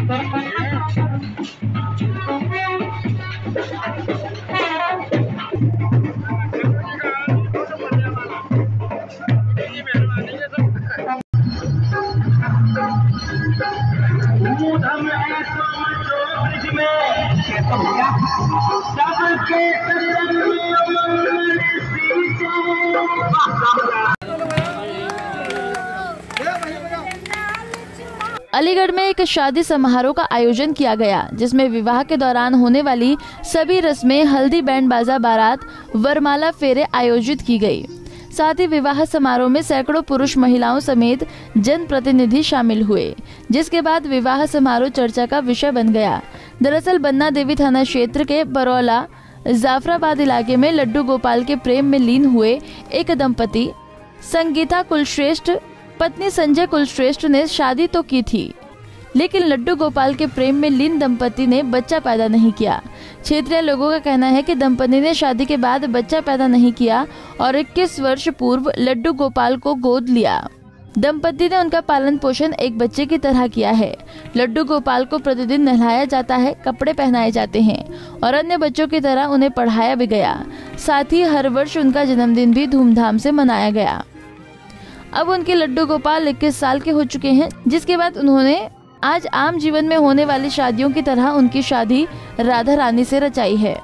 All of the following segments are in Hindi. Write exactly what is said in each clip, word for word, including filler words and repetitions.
अलीगढ़ में एक शादी समारोह का आयोजन किया गया, जिसमें विवाह के दौरान होने वाली सभी रस्में, हल्दी, बैंड बाजा, बारात, वरमाला, फेरे आयोजित की गई। साथ ही विवाह समारोह में सैकड़ों पुरुष महिलाओं समेत जनप्रतिनिधि शामिल हुए, जिसके बाद विवाह समारोह चर्चा का विषय बन गया। दरअसल बन्ना देवी थाना क्षेत्र के बरौला जाफराबाद इलाके में लड्डू गोपाल के प्रेम में लीन हुए एक दंपति संगीता कुलश्रेष्ठ पत्नी संजय कुलश्रेष्ठ ने शादी तो की थी, लेकिन लड्डू गोपाल के प्रेम में लीन दंपति ने बच्चा पैदा नहीं किया। क्षेत्रीय लोगों का कहना है कि दंपति ने शादी के बाद बच्चा पैदा नहीं किया और इक्कीस वर्ष पूर्व लड्डू गोपाल को गोद लिया। दंपति ने उनका पालन पोषण एक बच्चे की तरह किया है। लड्डू गोपाल को प्रतिदिन नहलाया जाता है, कपड़े पहनाए जाते हैं और अन्य बच्चों की तरह उन्हें पढ़ाया भी गया। साथ ही हर वर्ष उनका जन्मदिन भी धूमधाम से मनाया गया। अब उनके लड्डू गोपाल इक्कीस साल के हो चुके हैं, जिसके बाद उन्होंने आज आम जीवन में होने वाली शादियों की तरह उनकी शादी राधा रानी से रचाई है।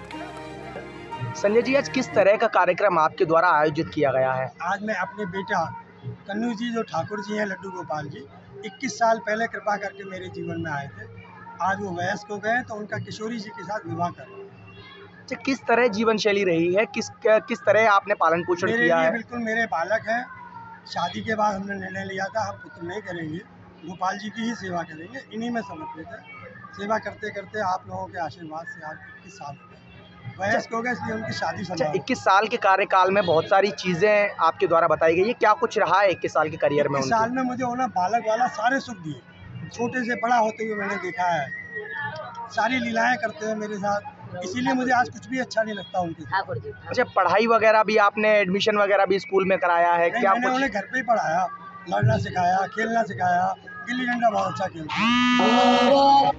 संजय जी, आज किस तरह का कार्यक्रम आपके द्वारा आयोजित किया गया है? आज मैं अपने बेटा कन्नू जी, जो ठाकुर जी हैं लड्डू गोपाल जी, इक्कीस साल पहले कृपा करके मेरे जीवन में आए थे। आज वो वयस्क हो गए तो उनका किशोरी जी के साथ विवाह कर रहे हैं। अच्छा, किस तरह जीवन शैली रही है, किस किस तरह आपने पालन पोषण किया है? बिल्कुल मेरे बालक हैं। शादी के बाद हमने निर्णय लिया था हम पुत्र नहीं करेंगे, गोपाल जी की ही सेवा करेंगे। इन्हीं में समर्पित है। सेवा करते करते आप लोगों के आशीर्वाद से आज इक्कीस साल हो गए, वयस्क हो गए, इसलिए उनकी शादी संभव। अच्छा, इक्कीस साल के कार्यकाल में बहुत सारी चीज़ें आपके द्वारा बताई गई है, क्या कुछ रहा है इक्कीस साल के करियर में? इक्कीस साल में मुझे होना बालक वाला सारे सुख दिए, छोटे से बड़ा होते हुए मैंने देखा है, सारी लीलाएं करते हुए मेरे साथ, इसीलिए मुझे आज कुछ भी अच्छा नहीं लगता उनके ठाकुर जी। अच्छा, पढ़ाई वगैरह भी आपने एडमिशन वगैरह भी स्कूल में कराया है? क्या मैंने उन्हें घर पे ही पढ़ाया, लड़ना सिखाया, खेलना सिखाया, गिल्ली डंडा बहुत अच्छा खेलता।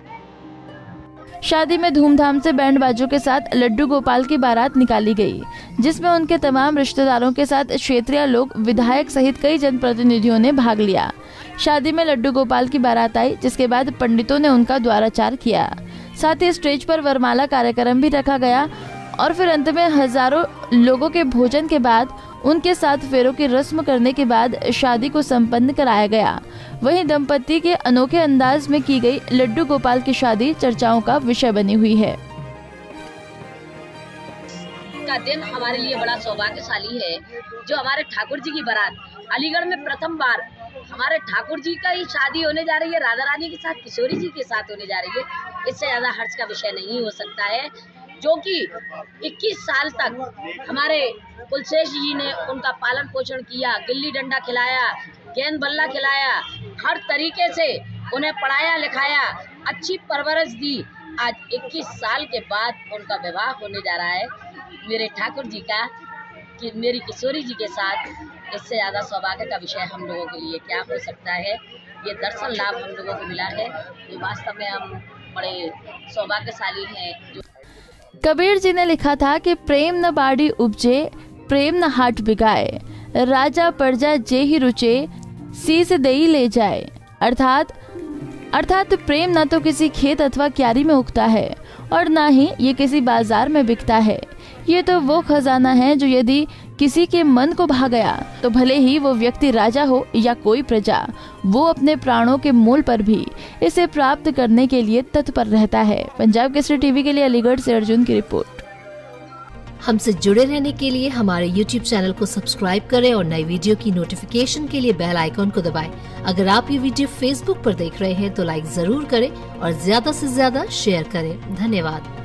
शादी में धूमधाम से बैंड बाजों के साथ लड्डू गोपाल की बारात निकाली गई, जिसमें उनके तमाम रिश्तेदारों के साथ क्षेत्रीय लोग, विधायक सहित कई जनप्रतिनिधियों ने भाग लिया। शादी में लड्डू गोपाल की बारात आई, जिसके बाद पंडितों ने उनका द्वाराचार किया। साथ ही स्टेज पर वरमाला कार्यक्रम भी रखा गया और फिर अंत में हजारों लोगों के भोजन के बाद उनके साथ फेरों की रस्म करने के बाद शादी को संपन्न कराया गया। वहीं दंपति के अनोखे अंदाज में की गई लड्डू गोपाल की शादी चर्चाओं का विषय बनी हुई है। का दिन हमारे लिए बड़ा सौभाग्यशाली है, जो हमारे ठाकुर जी की बारात अलीगढ़ में प्रथम बार हमारे ठाकुर जी का ही शादी होने जा रही है, राधा रानी के साथ, किशोरी जी के साथ होने जा रही है। इससे ज्यादा हर्ष का विषय नहीं हो सकता है, जो कि इक्कीस साल तक हमारे कुलश्रेष्ठ जी ने उनका पालन पोषण किया, गिल्ली डंडा खिलाया, गेंद बल्ला खिलाया, हर तरीके से उन्हें पढ़ाया लिखाया, अच्छी परवरिश दी। आज इक्कीस साल के बाद उनका विवाह होने जा रहा है मेरे ठाकुर जी का कि मेरी किशोरी जी के साथ। इससे ज़्यादा सौभाग्य का विषय हम लोगों के लिए क्या हो सकता है। ये दर्शन लाभ हम लोगों को मिला है, ये वास्तव में हम बड़े सौभाग्यशाली हैं। कबीर जी ने लिखा था कि प्रेम न बाड़ी उपजे, प्रेम न हाट बिगाए, राजा प्रजा जे ही रुचे, शीस देई ले जाए। अर्थात अर्थात प्रेम न तो किसी खेत अथवा क्यारी में उगता है और न ही ये किसी बाजार में बिकता है। ये तो वो खजाना है जो यदि किसी के मन को भा गया तो भले ही वो व्यक्ति राजा हो या कोई प्रजा, वो अपने प्राणों के मूल पर भी इसे प्राप्त करने के लिए तत्पर रहता है। पंजाब केसरी टीवी के लिए अलीगढ़ से अर्जुन की रिपोर्ट। हमसे जुड़े रहने के लिए हमारे यूट्यूब चैनल को सब्सक्राइब करें और नई वीडियो की नोटिफिकेशन के लिए बेल आइकॉन को दबाएं। अगर आप ये वीडियो फेसबुक पर देख रहे हैं तो लाइक जरूर करें और ज्यादा से ज्यादा शेयर करें। धन्यवाद।